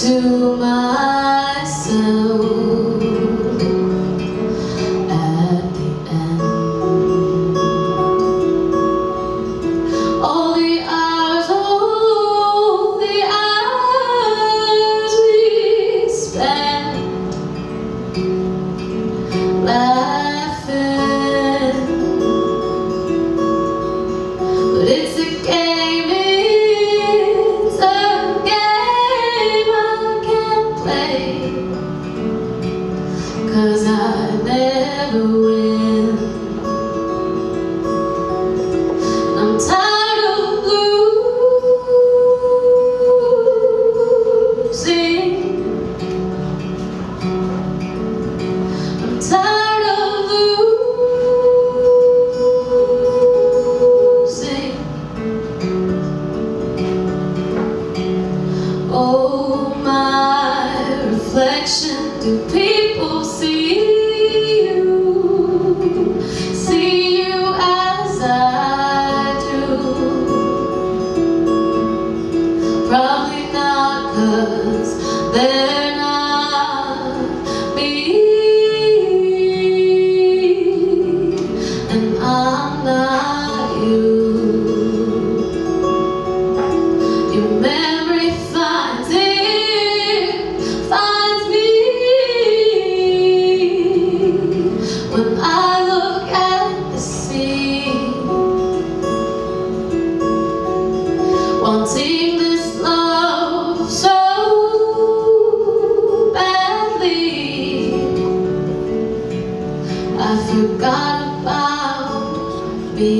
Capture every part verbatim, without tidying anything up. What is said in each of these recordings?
to myself at the end. All the hours, all the hours we spent laughing, but it's a game, it's a game I can't play, 'cause I never win. I'm tired of losing. I'm tired of losing. Oh, my reflection, do people see you? See you as I do? Probably not, 'cause they're not me, and I'm not you. Your memory finds it, finds me when I look at the sea, wanting this love so badly. I forgot about me.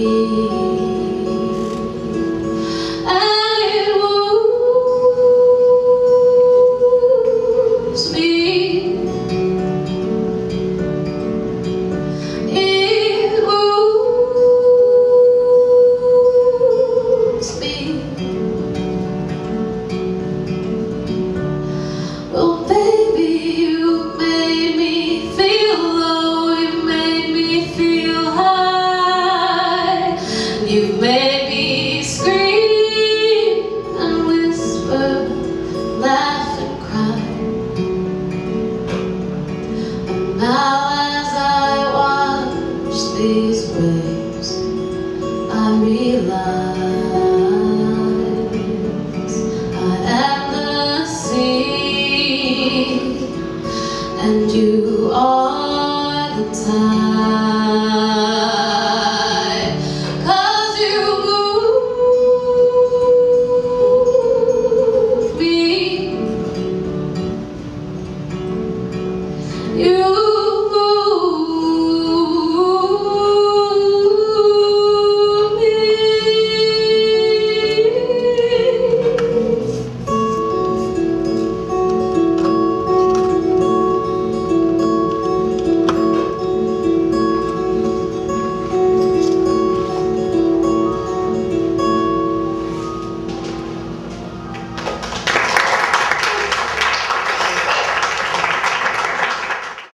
Well, baby, you made me feel low, you made me feel high, you made me scream and whisper, laugh and cry. And now as I watch these waves, I realize